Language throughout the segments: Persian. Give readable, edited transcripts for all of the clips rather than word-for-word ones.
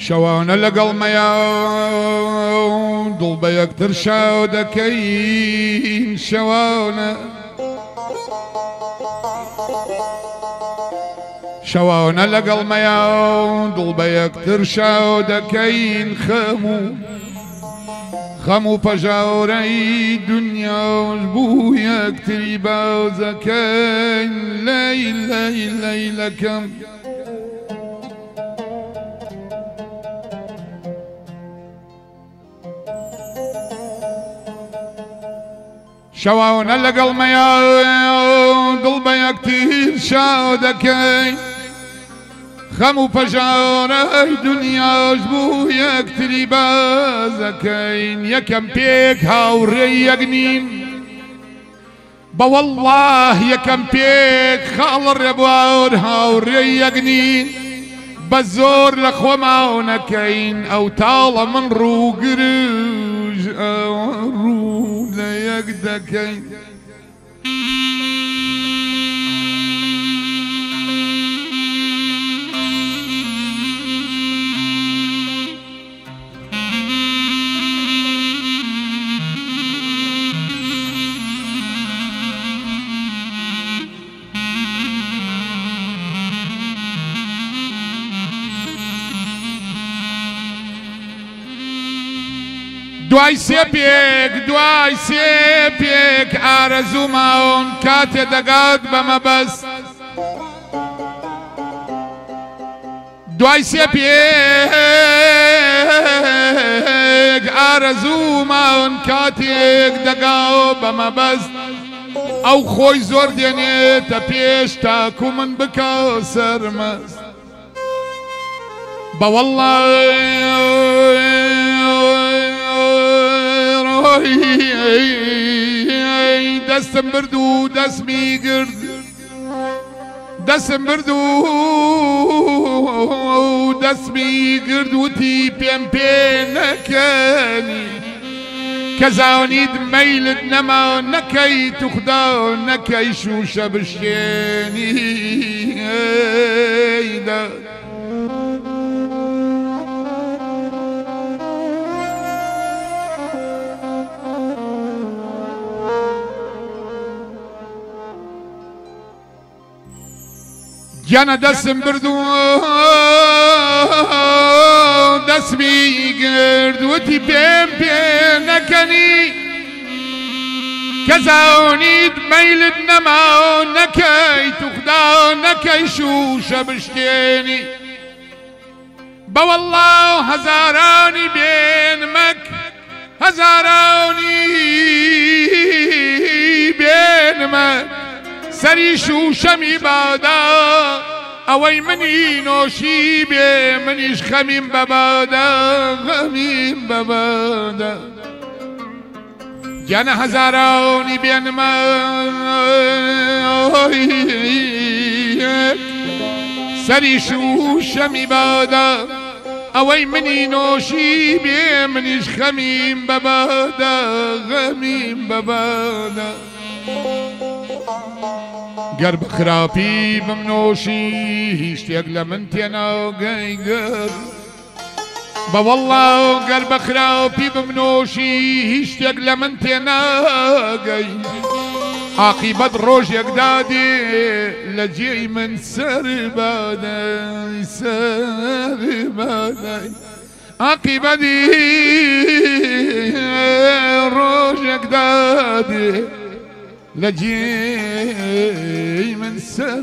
شەوانە لەگەڵ مەیە دڵ بە یەکتر شاو دەکەین شەوانە لەگەڵ مەیە دڵ بە یەکتر شاو دەکەین خەم و پەژاورەی دنیاش بوو یەکتری بازەکەین لەیلەکەم شەوانە لەگەڵ مەیە دڵ بە یەکتر شاو دەکەین خەم و پەژاورەی دنیاش بوو یەکتری بازەکەین یەکەم پێک هاوڕێی یەک نین بەوەڵڵاه یەکەم پێک خاڵ ڕێبوار هاوڕێی یەک نین بە زۆر لە خۆماو نەکەین ئەو تاڵە من ڕووگرژ ڕوو لە یەک دەکەین دوای سێ پێک ئارەزووماون کاتێ دەگات بەمەبەست دوای سێ پێک ئارەزووماون کاتێک دەگاو بەمەبەست ئەو خۆی زۆر دێنێتە پێش تاکو من بکە سەرمەست بەوەڵڵای دەستم برد و دەستمی گرد دەستم برد و دەستمی گرد وتی پێم پێ نەکەنی کە زانیت مەیلت نەما نەکەی توخدا نەکەی شوشە بشکێنی گیانە دەستم برد و دەستمی گرد وتی پێم پێ نەکەنی کە زانیت مەیلت نەما نەکەی توخدا نەکەی شوشە بشکێنی بەوەڵڵا هەزارانی بێنمەک هەزارانی بێنمەک سەری شوشەمی بادا ئەوەی منی نۆشی بێ منیش خەمیم بەبادا غەمیم بەبادا گیانە هەزارانی بێنمە سەری شوشەمی بادا ئەوەی منی نۆشی بێ منیش خەمیم بەبادا غەمیم بەبادا گەر بە خراپی بمنۆشی هیچ شتێک لە من تێناگەی گەر بەوەڵڵا گەر بە خراپی بمنۆشی هیچ شتێک لە من تێناگەی عاقیبەت ڕۆژێک دادێ لە جێی من سەربادەی سەربادەی عاقیبەتی ڕۆژێک دادێ لە جێی من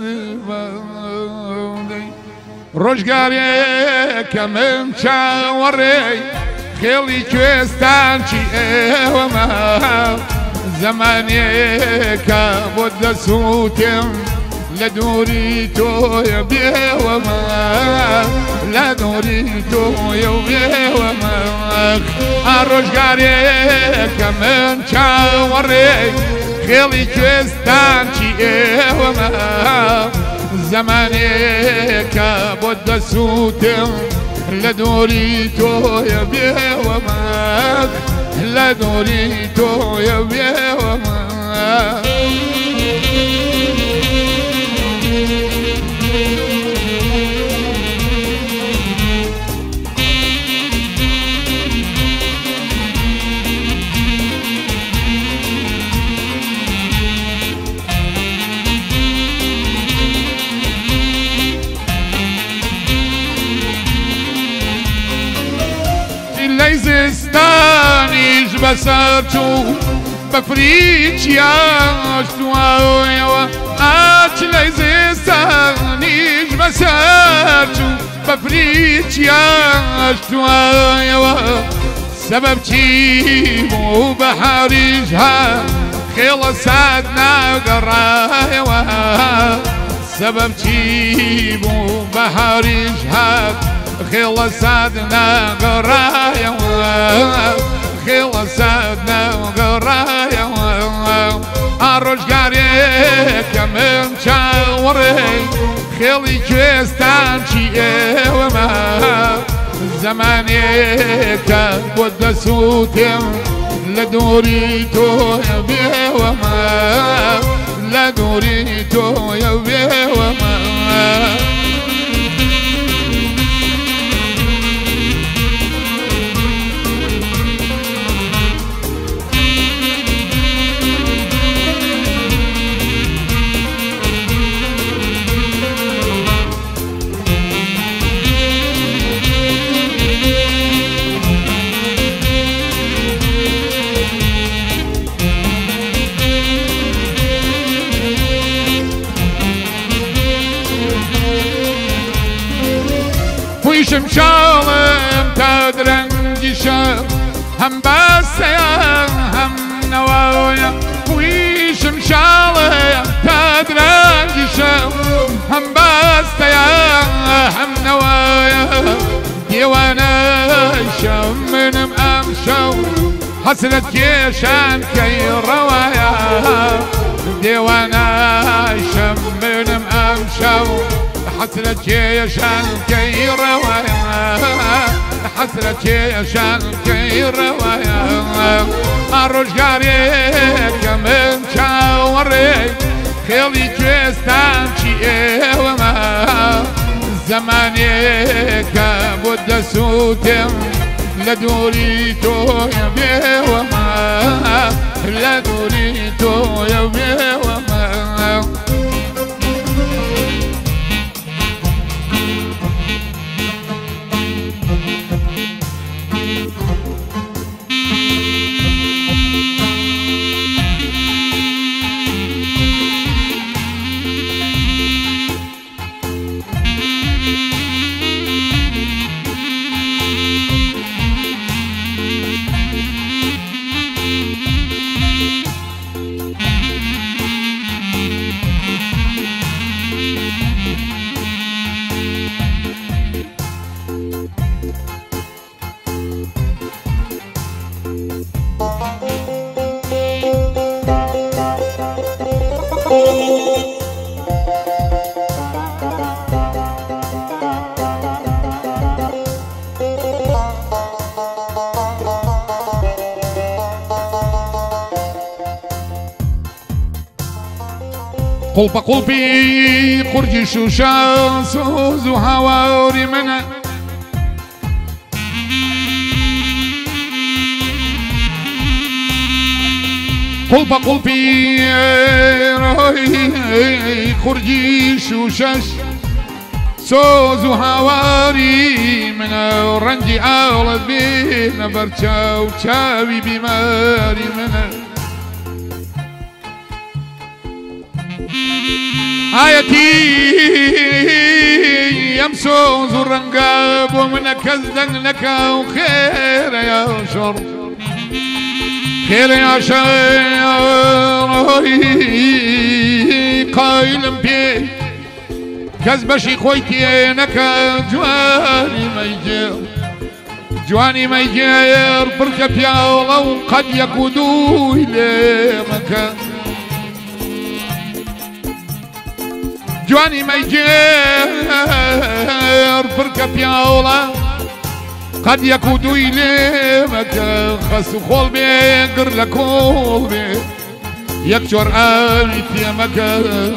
سەربادەی ڕۆژگارێکە من چاوەڕێی خێڵی کوێستانچی ئێوەمە زەمانێکە بۆ دەسووتێم لە دووری تۆیە بێوەمە لە دووری تۆیە و بێوەمە ڕۆژگارێکە من چاوەڕێی خێڵی کوێستانچی ئێوەمە زەمانێکە بۆ دەسووتێم لە دووری تۆیە بێوەمە لە دووری تۆیە بێوەمە بسرچو بفريتياش توايا أجلي زيستانيش بسرچو بفريتياش توايا سبب تيمو بحريجها خيل سادنا قرايا سبب تيمو بحريجها خيل سادنا قرايا خيل سادنا قرايا أروج قاريك من شاوري خيلي كويستان شي وما زمانيك بود سوتم لدوري تو يبي وما لدوري تو يبي وما شمشالم تدرنجي شام هم بسيا هم نوايا ويشم شالم تدرنجي شام هم بسيا هم نوايا ديوانا شام من أمشو حسرت كيشان كي روايا ديوانا شام من أمشو حسرة جيشان كي روايا حسرة جيشان كي روايا الرجاريك من شاوري خيلي جيستان شي وما زمانيك بود سوتم لدوري تو يبي وما لدوري تو يبي وما قلب قلبي قرجي شوشا سوز وهواوري منا قلب قلبي قرجي شوشاش سوز وهواري منا رنجي أولد بينا برشا وشاوي بماري منا آيتي يمسو زرنقاب ومنك كزدنك وخير يا شر خير يا شر قايل بي كزبشي خويتي نكا جواني ميجير جواني ميجير بركب يا الله قد يقودوا إلى مكان جواني ميجير بركب يا الله قد يقودوا إلى مكان خسو خول بي قر لكول بي يكشور آلي في مكان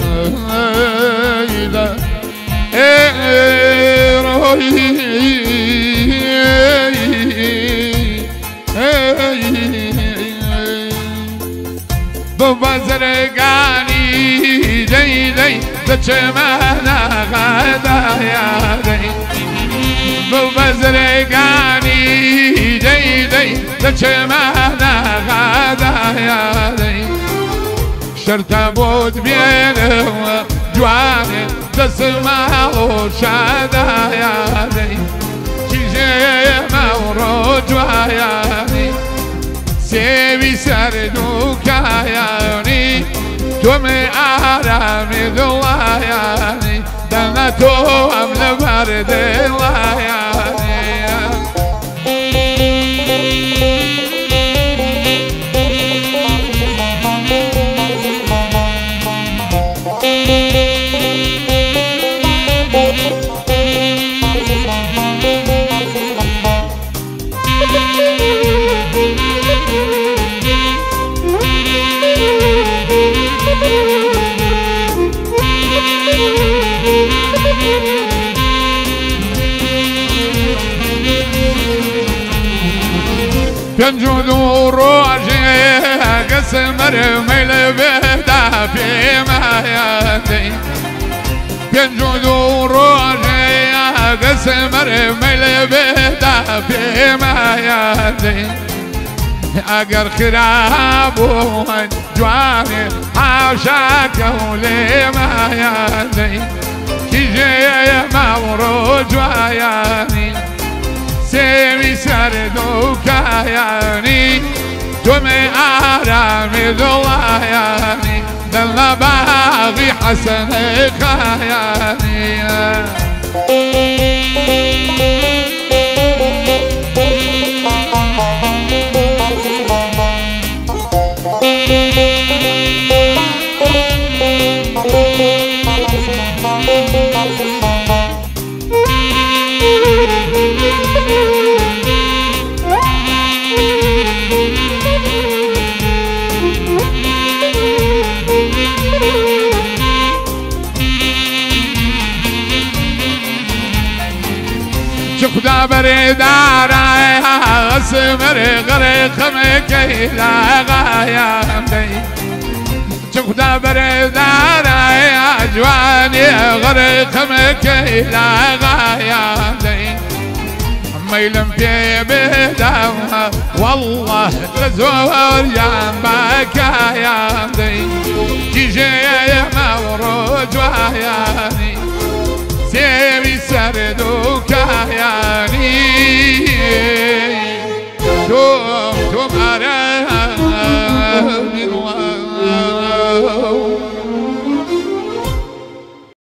ببزرگانی دی دی دچمانا غدا یا دی بزرگانی دی دچمانا غدا دی شرط بود بینه جوانه دسما و شادا دی چیزه مورو جوانی سیوی سردو کایانی تو می آرامی دلایانی دلنا تو هم لبر دلایانی پنجو روزی قسمر میل بدا پیمایتی پنجو روزی قسمر میل بدا پیمایتی اگر خرابون جوانی عاشق کولی مایتی کیجی مورو جوانی سیوی سردو کایانی تو می آرامی دلایانی دلنا باغی حسن خایانی خدا بردارای اسمر غرق مکی لاغایم دی خدا بردارای جوانی غرق مکی لاغایم دی میلم پی بدم والله لزور جان